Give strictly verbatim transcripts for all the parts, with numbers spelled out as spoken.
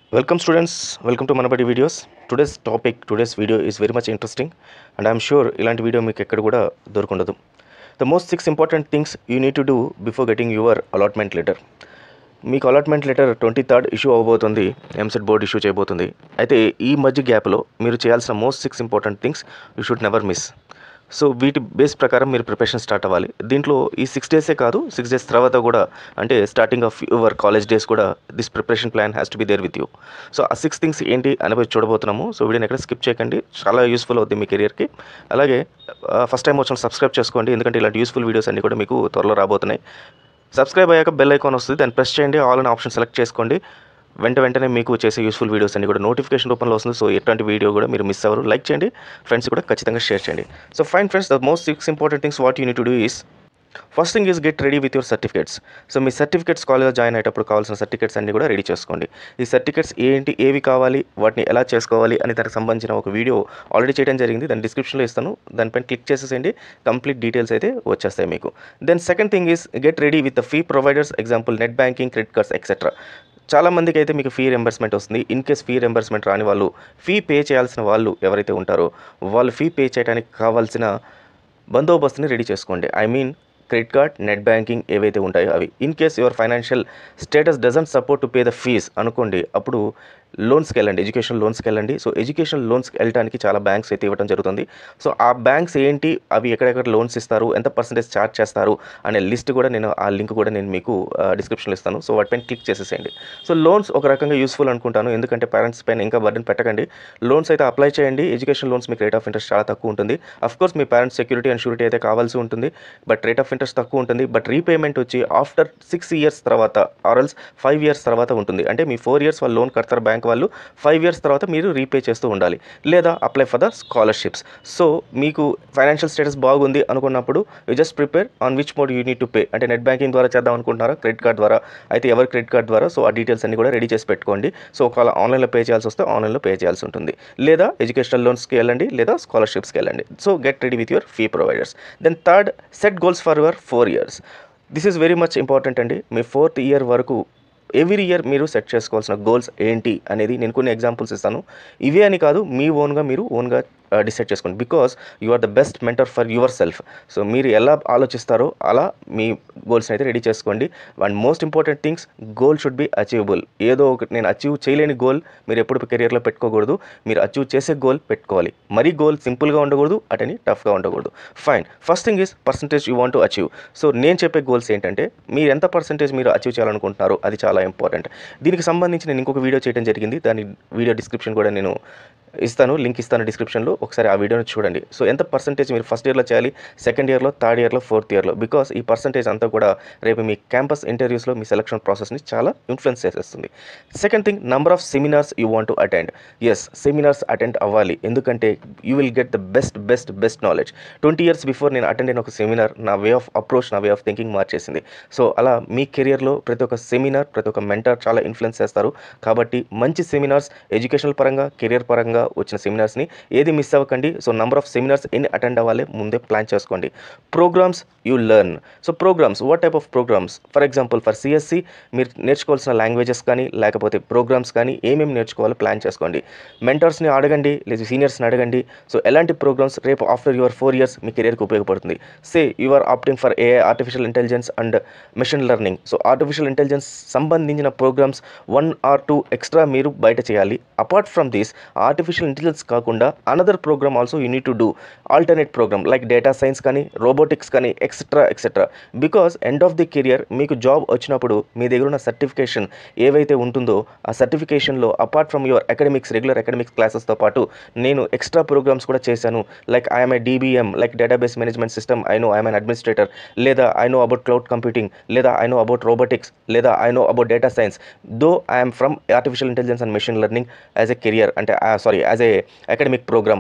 Welcome students, welcome to Manabadi videos. Today's topic, today's video is very much interesting and I am sure ilanti video meeku ekkada kuda dorukundadu. The most six important things you need to do before getting your allotment letter. మీకు allotment letter twenty third issue అవ్వబోతుంది. EAMCET board issue చేయబోతుంది. అయితే ఈ మధ్య గ్యాప్లో మీరు చేయాల్సిన most six important things you should never miss. So వీటి బేస్ ప్రకారం మీరు ప్రిపరేషన్ స్టార్ట్ అవ్వాలి. దీంట్లో ఈ సిక్స్ డేసే కాదు, సిక్స్ డేస్ తర్వాత కూడా, అంటే starting of your college days కూడా this preparation plan has to be there with you. So ఆ సిక్స్ థింగ్స్ ఏంటి అనేది చూడబోతున్నాము. సో వీడియోని ఎక్కడ స్కిప్ చేయకండి, చాలా యూస్ఫుల్ అవుతుంది మీ కెరియర్కి. అలాగే ఫస్ట్ టైం వచ్చిన సబ్స్క్రైబ్ చేసుకోండి, ఎందుకంటే ఇలాంటి యూస్ఫుల్ వీడియోస్ అన్నీ కూడా మీకు త్వరలో రాబోతున్నాయి. సబ్స్క్రైబ్ అయ్యాక బెల్ ఐకాన్ వస్తుంది, దాన్ని ప్రెస్ చేయండి, ఆల్ అనే ఆప్షన్ సెలెక్ట్ చేసుకోండి. వెంట వెంటనే మీకు చేసే యూస్ఫుల్ వీడియోస్ అన్ని కూడా నోటిఫికేషన్ రూపంలో వస్తుంది. సో ఎట్లాంటి వీడియో కూడా మీరు మిస్ అవ్వరు. లైక్ చేయండి, ఫ్రెండ్స్ కూడా ఖచ్చితంగా షేర్ చేయండి. So fine friends, the most six important things what you need to do is, first thing is get ready with your certificates. So మీ సర్టిఫికేట్స్ కాలేజ్లో జాయిన్ అయ్యేటప్పుడు కావాల్సిన సర్టిఫికేట్స్ అన్ని కూడా రెడీ చేసుకోండి. ఈ సర్టిఫికేట్స్ ఏంటి, ఏవి కావాలి, వాటిని ఎలా చేసుకోవాలి అని దానికి సంబంధించిన ఒక వీడియో ఆల్రెడీ చేయడం జరిగింది, దాని డిస్క్రిప్షన్లో ఇస్తాను. దానిపైన క్లిక్ చేసేసేయండి, కంప్లీట్ డీటెయిల్స్ అయితే వచ్చేస్తాయి మీకు. Then second thing is get ready with the fee providers, example net banking, credit cards etcetera. చాలామందికి అయితే మీకు ఫీ రింబర్స్మెంట్ వస్తుంది. ఇన్ కేస్ ఫీ రింబర్స్మెంట్ రాని వాళ్ళు, ఫీ పే చేయాల్సిన వాళ్ళు ఎవరైతే ఉంటారో వాళ్ళు ఫీ పే చేయడానికి కావాల్సిన బందోబస్తుని రెడీ చేసుకోండి. I mean credit card, net banking ఏవైతే ఉంటాయో అవి. In case your financial status doesn't support to pay the fees అనుకోండి, అప్పుడు లోన్స్కి వెళ్ళండి, ఎడ్యుకేషన్ లోన్స్కి వెళ్ళండి. సో ఎడ్యుకేషన్ లోన్స్కి వెళ్ళడానికి చాలా బ్యాంక్స్ అయితే ఇవ్వడం జరుగుతుంది. సో ఆ బ్యాంక్స్ ఏంటి, అవి ఎక్కడెక్కడ లోన్స్ ఇస్తారు, ఎంత పర్సెంటేజ్ ఛార్జ్ చేస్తారు అనే లిస్ట్ కూడా నేను, ఆ లింక్ కూడా నేను మీకు డిస్క్రిప్షన్లో ఇస్తాను. సో వాటిపైన క్లిక్ చేసేసేయండి. సో లోన్స్ ఒక రకంగా యూస్ఫుల్ అనుకుంటాను, ఎందుకంటే పేరెంట్స్ పైన ఇంకా బర్డెన్ పెట్టకండి. లోన్స్ అయితే అప్లై చేయండి. ఎడ్యుకేషన్ లోన్స్ మీకు రేట్ ఆఫ్ ఇంట్రెస్ట్ చాలా తక్కువ ఉంటుంది. అఫ్కోర్స్ మీ పేరెంట్స్ సెక్యూరిటీ అండ్ షూరిటీ అయితే కావాల్సి ఉంటుంది, బట్ రేట్ ఆఫ్ ఇంట్రెస్ట్ తక్కువ ఉంటుంది. బట్ రీపేమెంట్ వచ్చి ఆఫ్టర్ సిక్స్ ఇయర్స్ తర్వాత ఆర్ఎల్స్ ఫైవ్ ఇయర్స్ తర్వాత ఉంటుంది. అంటే మీ ఫోర్ ఇయర్స్ వాళ్ళు లోన్ కడతారు బ్యాంక్ వాళ్ళు, ఫైవ్ ఇయర్స్ తర్వాత మీరు రీపే చేస్తూ ఉండాలి. లేదా apply for the scholarships. So మీకు ఫైనాన్షియల్ స్టేటస్ బాగుంది అనుకున్నప్పుడు you just prepare on which mode you need to pay. అంటే నెట్ బ్యాంకింగ్ ద్వారా చేద్దాం అనుకుంటున్నారా, క్రెడిట్ కార్డ్ ద్వారా అయితే ఎవరి క్రెడిట్ కార్డ్ ద్వారా. సో ఆ డీటెయిల్స్ అన్ని కూడా రెడీ చేసి పెట్టుకోండి. సో ఒకవేళ ఆన్లైన్లో పే చేయాల్సి వస్తే ఆన్లైన్లో పే చేయాల్సి ఉంటుంది. లేదా ఎడ్యుకేషనల్ లోన్స్కి వెళ్ళండి, లేదా స్కాలర్షిప్స్కి వెళ్ళండి. So get ready with your fee providers. Then third, set goals for your four years. This is very much important అండి. మీ ఫోర్త్ ఇయర్ వరకు ఎవ్రీ ఇయర్ మీరు సెట్ చేసుకోవాల్సిన గోల్స్ ఏంటి అనేది నేను కొన్ని ఎగ్జాంపుల్స్ ఇస్తాను. ఇవే అని కాదు, మీ ఓన్గా మీరు ఓన్గా డిసైడ్ చేసుకోండి. Because you are the best mentor for yourself. So మీరు ఎలా ఆలోచిస్తారో అలా మీ గోల్స్ని అయితే రెడీ చేసుకోండి. And most important things, goal should be achievable. ఏదో ఒకటి నేను అచీవ్ చేయలేని గోల్ మీరు ఎప్పుడు కెరియర్లో పెట్టుకోకూడదు. మీరు అచీవ్ చేసే గోల్ పెట్టుకోవాలి. మరీ గోల్ సింపుల్గా ఉండకూడదు, అటని టఫ్గా ఉండకూడదు. Fine. First thing is percentage you want to achieve. So నేను చెప్పే గోల్స్ ఏంటంటే, మీరు ఎంత పర్సంటేజ్ మీరు అచీవ్ చేయాలనుకుంటున్నారో అది చాలా ఇంపార్టెంట్. దీనికి సంబంధించి నేను ఇంకొక వీడియో చేయడం జరిగింది, దాని వీడియో డిస్క్రిప్షన్ కూడా నేను ఇస్తాను, లింక్ ఇస్తాను డిస్క్రిప్షన్లో, ఒకసారి ఆ వీడియోని చూడండి. సో ఎంత పర్సంటేజ్ మీరు ఫస్ట్ ఇయర్లో చేయాలి, సెకండ్ ఇయర్లో, థర్డ్ ఇయర్లో, ఫోర్త్ ఇయర్లో. బికాస్ ఈ పర్సంటేజ్ అంతా కూడా రేపు మీ క్యాంపస్ ఇంటర్వ్యూస్లో మీ సెలక్షన్ ప్రాసెస్ని చాలా ఇన్ఫ్లుయెన్స్ చేసేస్తుంది. Second thing, number of seminars you want to attend. Yes, seminars attend అవ్వాలి, ఎందుకంటే you will get the best best best knowledge. Twenty years before నేను అటెండ్ అయిన ఒక సెమినార్ నా వే ఆఫ్ అప్రోచ్, నా వే ఆఫ్ థింకింగ్ మార్చేసింది. So అలా మీ కెరియర్లో ప్రతి ఒక్క సెమినార్, ప్రతి ఒక్క మెంటర్ చాలా ఇన్ఫ్లుయెన్స్ చేస్తారు. కాబట్టి మంచి సెమినార్స్, ఎడ్యుకేషనల్ పరంగా, కెరియర్ పరంగా వచ్చిన సెమినార్స్ని ఏది మిస్ అవ్వకండి. సో నంబర్ ఆఫ్ సెమినార్స్ ఎన్ని అటెండ్ అవ్వాలి ముందే ప్లాన్ చేసుకోండి. Programs you learn. So programs, what type of programs? For example for CSC మీరు నేర్చుకోవాల్సిన లాంగ్వేజెస్ కానీ, లేకపోతే ప్రోగ్రామ్స్ కానీ ఏమేమి నేర్చుకోవాలో ప్లాన్ చేసుకోండి. మెంటర్స్ని అడగండి, లేదా సీనియర్స్ని అడగండి. సో ఎలాంటి ప్రోగ్రామ్స్ రేపు ఆఫ్టర్ యువర్ ఫోర్ ఇయర్స్ మీ కెరియర్కి ఉపయోగపడుతుంది. Say you are opting for AI, artificial intelligence and machine learning. So artificial intelligence సంబంధించిన programs one or two extra మీరు బయట చేయాలి. Apart from this, artificial intelligence కాకుండా another program also you need to do. Alternate program like data science కానీ, robotics కానీ, etcetera etcetera. Because end of the career మీకు job వచ్చినప్పుడు మీ దగ్గర ఉన్న సర్టిఫికేషన్ ఏవైతే ఉంటుందో ఆ సర్టిఫికేషన్లో apart from your academics, regular academics క్లాసెస్తో పాటు నేను ఎక్స్ట్రా ప్రోగ్రామ్స్ కూడా చేశాను. Like I'm a DBM, like database management system, I know I'm an administrator, లేదా I know about cloud computing, లేదా ఐ నో అబౌట్ రోబోటిక్స్, లేదా I know about data science. Though I'm from artificial intelligence and machine learning as a career, అంటే sorry as a academic program.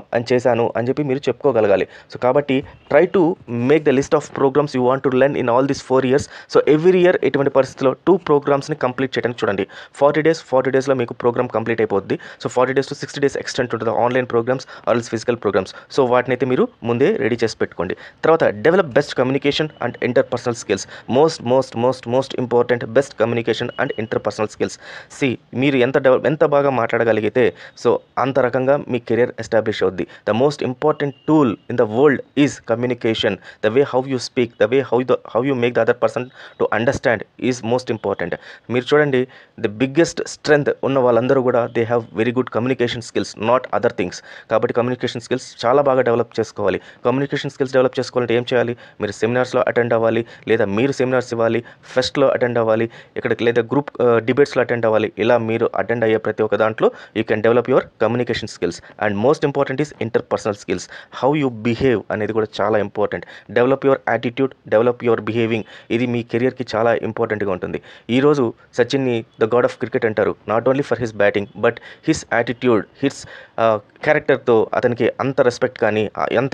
అని చేశాను అని చెప్పి మీరు చెప్పుకోగలగాలి. సో కాబట్టి try to make the list of programs you want to learn in all this four years. So every year ఎటువంటి పరిస్థితిలో టూ ప్రోగ్రామ్స్ని కంప్లీట్ చేయడానికి చూడండి. ఫార్టీ డేస్ ఫార్టీ డేస్లో మీకు ప్రోగ్రామ్ కంప్లీట్ అయిపోద్ది. So forty days to sixty days extent ఉంటుంది online programs also physical programs. So వాటిని అయితే మీరు ముందే రెడీ చేసి పెట్టుకోండి. తర్వాత develop best communication and interpersonal skills. Most most most most important best communication and interpersonal skills. See మీరు ఎంత డెవలప్ ఎంత బాగా మాట్లాడగలిగితే సో అంత రకంగా మీ కెరియర్ ఎస్టాబ్లిష్ అవుద్ది. The most important tool in the world is communication. The way how you speak, the way how the how you make the other person to understand is most important. మీరు చూడండి, the biggest strength ఉన్న వాళ్ళందరూ కూడా they have very good communication skills, not other things. కాబట్టి communication skills చాలా బాగా develop చేసుకోవాలి. Communication skills develop చేసుకోవాలంటే ఏం చేయాలి? మీరు సెమినార్స్లో అటెండ్ అవ్వాలి, లేదా మీరు సెమినార్స్ ఇవ్వాలి, ఫెస్ట్లో అటెండ్ అవ్వాలి, ఇక్కడ లేదా గ్రూప్ డిబేట్స్లో అటెండ్ అవ్వాలి. ఇలా మీరు అటెండ్ అయ్యే ప్రతి ఒక్క దాంట్లో you can develop your communication skills. And most important is interpersonal skills. How you behave అనేది కూడా చాలా important. Develop your attitude, develop your behaving. ఇది మీ కెరియర్కి చాలా ఇంపార్టెంట్గా ఉంటుంది. ఈరోజు సచిన్ని ద గాడ్ ఆఫ్ క్రికెట్ అంటారు. Not only for his batting but his attitude, his క్యారెక్టర్తో అతనికి అంత రెస్పెక్ట్ కానీ ఎంత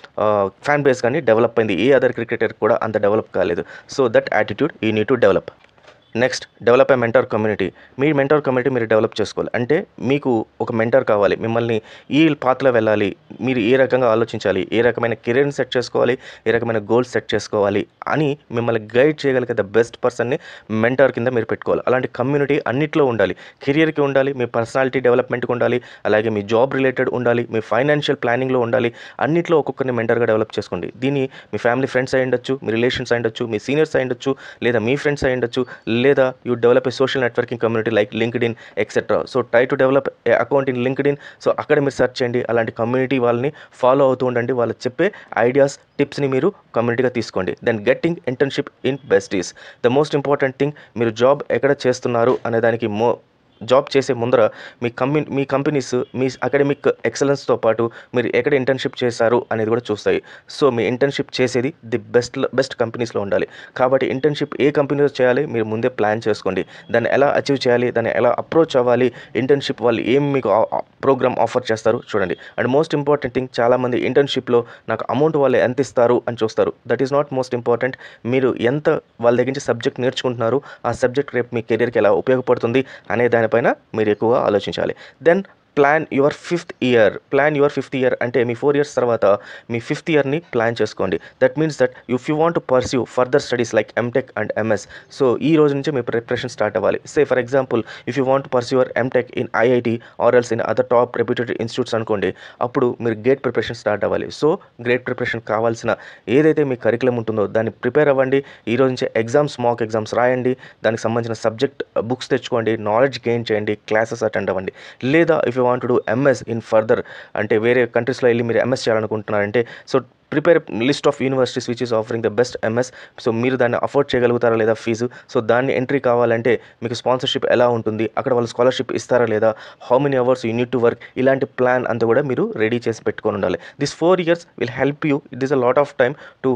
ఫ్యాన్ బేస్ కానీ డెవలప్ అయింది. ఏ అదర్ క్రికెటర్ కూడా అంత డెవలప్ కాలేదు. So that attitude you need to develop. Next, develop a mentor community. మీ మెంటర్ కమ్యూనిటీ మీరు డెవలప్ చేసుకోవాలి. అంటే మీకు ఒక మెంటర్ కావాలి, మిమ్మల్ని ఈ పాత్రలో వెళ్ళాలి, మీరు ఏ రకంగా ఆలోచించాలి, ఏ రకమైన కెరీర్ని సెట్ చేసుకోవాలి, ఏ రకమైన గోల్స్ సెట్ చేసుకోవాలి అని మిమ్మల్ని గైడ్ చేయగలిగే ద బెస్ట్ పర్సన్ని మెంటర్ కింద మీరు పెట్టుకోవాలి. అలాంటి కమ్యూనిటీ అన్నిట్లో ఉండాలి. కెరియర్కి ఉండాలి, మీ పర్సనాలిటీ డెవలప్మెంట్కి ఉండాలి, అలాగే మీ జాబ్ రిలేటెడ్ ఉండాలి, మీ ఫైనాన్షియల్ ప్లానింగ్లో ఉండాలి. అన్నిట్లో ఒక్కొక్కరిని మెంటర్గా డెవలప్ చేసుకోండి. దీన్ని మీ ఫ్యామిలీ ఫ్రెండ్స్ అయి ఉండొచ్చు, మీ రిలేషన్స్ అయి ఉండొచ్చు, మీ సీనియర్స్ అయి ఉండొచ్చు, లేదా మీ ఫ్రెండ్స్ అయి ఉండొచ్చు, లేదా you develop a social networking community like LinkedIn etcetera. So try to develop a account in LinkedIn. So అక్కడ మీరు సెర్చ్ చేయండి. అలాంటి కమ్యూనిటీ వాళ్ళని ఫాలో అవుతూ ఉండండి. వాళ్ళు చెప్పే ఐడియాస్, టిప్స్ని మీరు కమ్యూనిటీగా తీసుకోండి. Then getting internship in besties. The most important thing, మీరు జాబ్ ఎక్కడ చేస్తున్నారు అనే దానికి మో జాబ్ చేసే ముందర మీ కంపెనీ మీ కంపెనీస్ మీ అకాడమిక్ ఎక్సలెన్స్తో పాటు మీరు ఎక్కడ ఇంటర్న్షిప్ చేశారు అనేది కూడా చూస్తాయి. సో మీ ఇంటర్న్షిప్ చేసేది ది బెస్ట్ బెస్ట్ కంపెనీస్లో ఉండాలి. కాబట్టి ఇంటర్న్షిప్ ఏ కంపెనీలో చేయాలి మీరు ముందే ప్లాన్ చేసుకోండి. దాన్ని ఎలా అచీవ్ చేయాలి, దాన్ని ఎలా అప్రోచ్ అవ్వాలి, ఇంటర్న్షిప్ వాళ్ళు ఏం మీకు ప్రోగ్రామ్ ఆఫర్ చేస్తారు చూడండి. అండ్ మోస్ట్ ఇంపార్టెంట్ థింగ్, చాలామంది ఇంటర్న్షిప్లో నాకు అమౌంట్ వాళ్ళు ఎంత ఇస్తారు అని చూస్తారు. That is not most important. మీరు ఎంత వాళ్ళ దగ్గర నుంచి సబ్జెక్ట్ నేర్చుకుంటున్నారు, ఆ సబ్జెక్ట్ రేపు మీ కెరియర్కి ఎలా ఉపయోగపడుతుంది అనే దాని పైన మీరు ఎక్కువగా ఆలోచించాలి. Then plan your fifth year. Plan your fifth year అంటే మీ ఫోర్ ఇయర్స్ తర్వాత మీ ఫిఫ్త్ ఇయర్ని ప్లాన్ చేసుకోండి. That means that if you want to pursue further studies like MTech and MS, so ఈ రోజు నుంచి మీ ప్రిపరేషన్ స్టార్ట్ అవ్వాలి. Say for example if you want to pursue your MTech in IIT or else in other top reputed institutes అనుకోండి, అప్పుడు మీరు GATE preparation start అవ్వాలి. So great preparation కావాల్సిన ఏదైతే మీ కరికులం ఉంటుందో దాన్ని ప్రిపేర్ అవ్వండి. ఈ రోజు నుంచి ఎగ్జామ్స్, మాక్ ఎగ్జామ్స్ రాయండి, దానికి సంబంధించిన సబ్జెక్ట్ బుక్స్ తెచ్చుకోండి, నాలెడ్జ్ గెయిన్ చేయండి, క్లాసెస్ అటెండ్ అవ్వండి. లేదా if you want to do MS in further అంటే వేరే కంట్రీస్లో వెళ్ళి మీరు ఎంఎస్ చేయాలనుకుంటున్నారంటే, so prepare list of universities which is offering the best MS. So మీరు దాన్ని అఫోర్డ్ చేయగలుగుతారా లేదా ఫీజు, సో దాన్ని ఎంట్రీ కావాలంటే మీకు స్పాన్సర్షిప్ ఎలా ఉంటుంది, అక్కడ వాళ్ళు స్కాలర్షిప్ ఇస్తారా లేదా, how many hours you need to work, ఇలాంటి ప్లాన్ అంతా కూడా మీరు రెడీ చేసి పెట్టుకొని ఉండాలి. This four years will help you. It is a lot of time to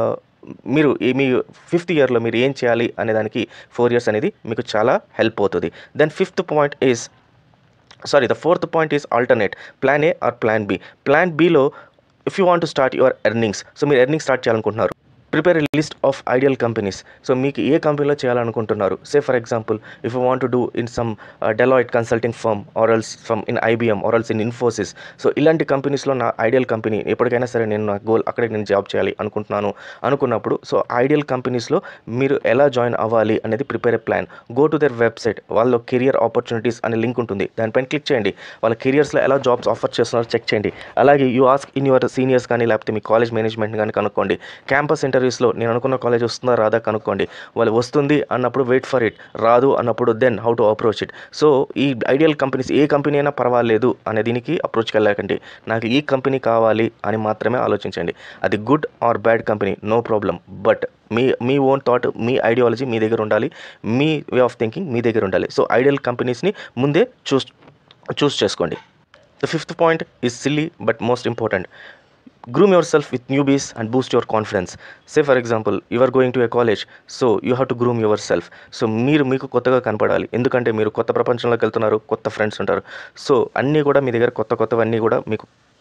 మీరు మీ ఫిఫ్త్ ఇయర్లో మీరు ఏం చేయాలి అనే దానికి ఫోర్ ఇయర్స్ అనేది మీకు చాలా హెల్ప్ అవుతుంది. Then fifth point is sorry the fourth point is alternate. Plan A or plan B. Plan బిలో if you want to start your earnings, so మీరు ఎర్నింగ్స్ స్టార్ట్ చేయాలనుకుంటున్నారు, prepare a list of ideal companies. So మీకు ఏ కంపెనీలో చేయాలనుకుంటున్నారు. Say for example if you want to do in some Deloitte consulting firm or else from in IBM or else in Infosys, so ఇలాంటి కంపెనీస్లో నా ideal company ఎప్పటికైనా సరే నేను నా గోల్ అక్కడే నేను జాబ్ చేయాలి అనుకుంటున్నాను అనుకున్నప్పుడు, సో ఐడియల్ కంపెనీస్లో మీరు ఎలా జాయిన్ అవ్వాలి అనేది prepare a plan. Go to their website, వాళ్ళ కెరియర్ ఆపర్చునిటీస్ అనే లింక్ ఉంటుంది, దానిపైన క్లిక్ చేయండి. వాళ్ళ కెరియర్స్లో ఎలా జాబ్స్ ఆఫర్ చేస్తున్నారో చెక్ చేయండి. అలాగే you ask in your seniors కానీ లేకపోతే మీ కాలేజ్ మేనేజ్మెంట్ కానీ కనుక్కోండి. క్యాంపస్ ఇంటర్వ్యూస్లో నేను అనుకున్న కాలేజ్ వస్తుందా రాదా కనుక్కోండి. వాళ్ళు వస్తుంది అన్నప్పుడు వెయిట్ ఫర్ ఇట్, రాదు అన్నప్పుడు then how to approach it. So ఈ ఐడియల్ కంపెనీస్ ఏ కంపెనీ అయినా పర్వాలేదు అనే దీనికి అప్రోచ్కి వెళ్ళకండి. నాకు ఈ కంపెనీ కావాలి అని మాత్రమే ఆలోచించండి. అది good or bad company no problem, but మీ మీ ఓన్ థాట్, మీ ఐడియాలజీ మీ దగ్గర ఉండాలి, మీ వే ఆఫ్ థింకింగ్ మీ దగ్గర ఉండాలి. సో ఐడియల్ కంపెనీస్ని ముందే చూస్ చూస్ చేసుకోండి. The fifth point is silly but most important. Groom yourself with newbies and boost your confidence. Say for example you are going to a college, so you have to groom yourself. So మీరు మీకు కొత్తగా కనపడాలి, ఎందుకంటే మీరు కొత్త ప్రపంచంలోకి వెళ్తున్నారు, కొత్త ఫ్రెండ్స్ ఉంటారు. సో అన్నీ కూడా మీ దగ్గర కొత్త కొత్తవన్నీ కూడా మీకు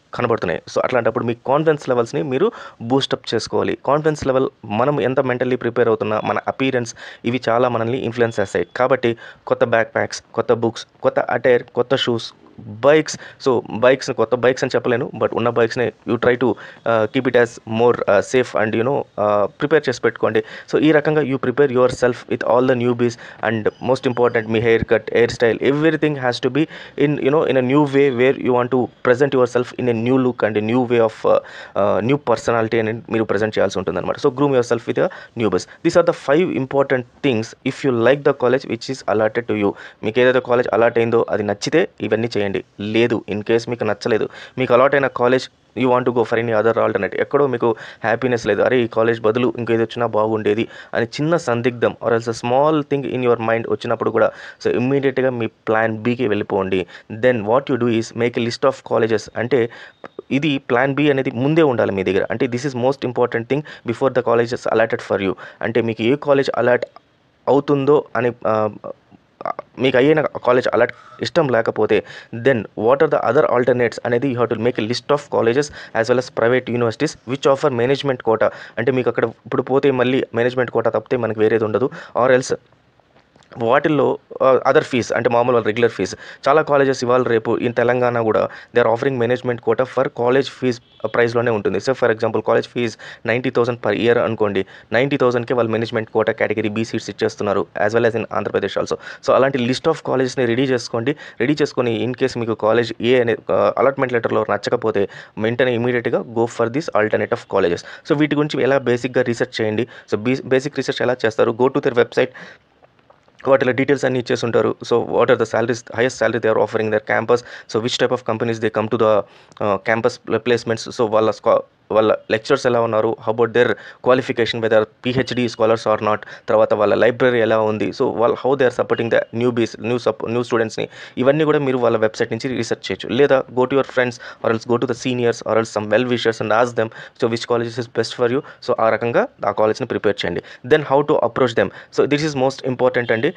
కనబడుతున్నాయి. సో అట్లాంటప్పుడు మీ కాన్ఫిడెన్స్ లెవెల్స్ని మీరు బూస్టప్ చేసుకోవాలి. కాన్ఫిడెన్స్ లెవెల్ మనం ఎంత మెంటల్లీ ప్రిపేర్ అవుతున్నా, మన అపీరెన్స్ ఇవి చాలా మనల్ని ఇన్ఫ్లుయెన్స్ చేస్తాయి. కాబట్టి కొత్త బ్యాక్ ప్యాక్స్, కొత్త బుక్స్, కొత్త అటైర్, కొత్త షూస్, బైక్స్. సో బైక్స్ కొత్త బైక్స్ అని చెప్పలేను, బట్ ఉన్న బైక్స్ని you try to keep it as more safe and you know prepare చేసి పెట్టుకోండి. సో ఈ రకంగా you prepare yourself with all the newbies. And most important, మీ haircut, hairstyle, everything has to be in you know in a new way where you want to present your self in a new look and new way of new personality అని మీరు present చేయాల్సి ఉంటుంది అనమాట. So groom yourself with a newbies. These are the five important things if you like the college which is allotted to you. మీకు ఏదైతే college allot అయిందో అది నచ్చితే ఇవన్నీ చేయండి. లేదు, ఇన్ కేస్ మీకు నచ్చలేదు, మీకు అలాట్ అయిన college you want to go for any other alternate, ఎక్కడో మీకు హ్యాపీనెస్ లేదు, అరే ఈ కాలేజ్ బదులు ఇంకేది వచ్చినా బాగుండేది అని చిన్న సందిగ్ధం or else small thing in your mind వచ్చినప్పుడు కూడా సో ఇమ్మీడియట్గా మీ ప్లాన్ బీకి వెళ్ళిపోండి. Then what you do is make a list of colleges. అంటే ఇది ప్లాన్ బి అనేది ముందే ఉండాలి మీ దగ్గర. అంటే this is most important thing before the colleges allotted for you. అంటే మీకు ఏ కాలేజ్ అలాట్ అవుతుందో అని మీకు అయ్యిన కాలేజ్ అలాట్ ఇష్టం లేకపోతే then what are the other alternates అనేది you have to make a list of colleges as well as private universities which offer management quota. అంటే మీకు అక్కడ ఇప్పుడు పోతే మళ్ళీ మేనేజ్మెంట్ కోటా తప్పితే మనకి వేరేది ఉండదు. ఆర్ ఎల్స్ వాటిల్లో అదర్ ఫీజ్ అంటే మామూలు రెగ్యులర్ ఫీజ్. చాలా కాలేజెస్ ఇవాళ రేపు ఇన్ తెలంగాణ కూడా they are offering management quota for college fees ప్రైస్లోనే ఉంటుంది. So for example college fees ninety thousand per year అనుకోండి, నైంటీ థౌసండ్కి వాళ్ళు management quota category B seats ఇచ్చేస్తున్నారు as well as in Andhra Pradesh also. So అలాంటి లిస్ట్ ఆఫ్ కాలేజెస్ని ready చేసుకోండి. Ready చేసుకొని ఇన్ కేస్ మీకు కాలేజ్ ఏ అనే అలాట్మెంట్ లెటర్లో నచ్చకపోతే వెంటనే ఇమీడియట్గా go for this alternative colleges. So వీటి గురించి ఎలా బేసిక్గా రీసెర్చ్ చేయండి. సో బీ బేసిక్ రీసెర్చ్ ఎలా చేస్తారు, గో టు దర్ వెబ్సైట్, వాటిలో డీటెయిల్స్ అన్ని ఇచ్చేసి ఉంటారు. So what are the salaries, highest salary they are offering their campus, so which type of companies they come to the campus placements, so వాళ్ళ స్కా వాళ్ళ lectures ఎలా ఉన్నారు, how about their qualification whether PhD scholars or not, తర్వాత వాళ్ళ library ఎలా ఉంది, so వాళ్ళు how they are supporting the newbies new సప్ న్యూ స్టూడెంట్స్ని, ఇవన్నీ కూడా మీరు వాళ్ళ వెబ్సైట్ నుంచి రీసెర్చ్ చేయొచ్చు. లేదా go to your friends or else go to the seniors or else some well wishers and ask them so which colleges is best for you. So ఆ రకంగా ఆ కాలేజ్ని ప్రిపేర్ చేయండి. Then how to approach them. So this is most important అండి.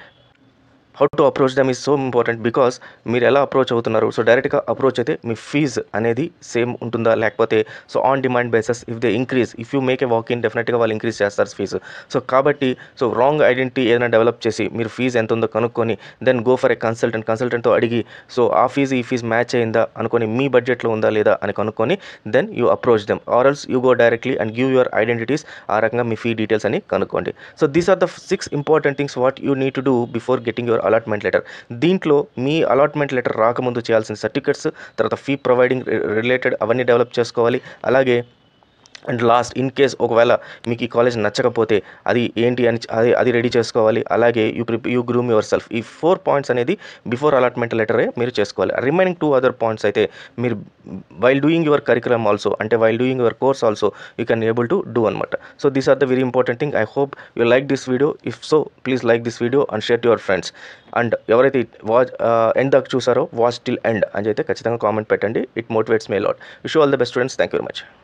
How to approach them is so important because మీరు ఎలా approach అవుతున్నారు. So డైరెక్ట్గా అప్రోచ్ అయితే మీ ఫీజ్ అనేది సేమ్ ఉంటుందా, లేకపోతే so on demand bases if they increase, if you make a walk in డెఫినెట్గా వాళ్ళు ఇంక్రీజ్ చేస్తారు ఫీజు. సో కాబట్టి సో రాంగ్ ఐడెంటిటీ ఏదైనా డెవలప్ చేసి మీరు ఫీజు ఎంత ఉందో కనుక్కొని then go for a consultant, కన్సల్టెంట్తో అడిగి సో ఆ ఫీజు ఈ ఫీజు మ్యాచ్ అయిందా అనుకొని మీ బడ్జెట్లో ఉందా లేదా అని కనుక్కొని then you approach them or else you go directly and give your identities. ఆ రకంగా మీ ఫీ డీటెయిల్స్ అని కనుక్కోండి. So these are the six important things what you need to do before getting your allotment letter. దీంట్లో మీ allotment letter రాకముందు చేయాల్సిన certificates, తర్వాత ఫీ ప్రొవైడింగ్ రిలేటెడ్ అవన్నీ డెవలప్ చేసుకోవాలి. అలాగే అండ్ లాస్ట్ ఇన్ కేస్ ఒకవేళ మీకు ఈ కాలేజ్ నచ్చకపోతే అది ఏంటి అని అది అది రెడీ చేసుకోవాలి. అలాగే you prep you groom yourself. ఈ ఫోర్ పాయింట్స్ అనేది బిఫోర్ అలాట్మెంట్ లెటరే మీరు చేసుకోవాలి. రిమైనింగ్ టూ అదర్ పాయింట్స్ అయితే మీరు while doing your curriculum also, అంటే while doing your course also you can able to do అనమాట. So these are the very important thing. I hope you like this video. If so please like this video and share to your friends. And ఎవరైతే watch end దాకా చూసారో watch till end అని అయితే ఖచ్చితంగా comment పెట్టండి. It motivates me lot. Wish you all the best students. Thank you very much.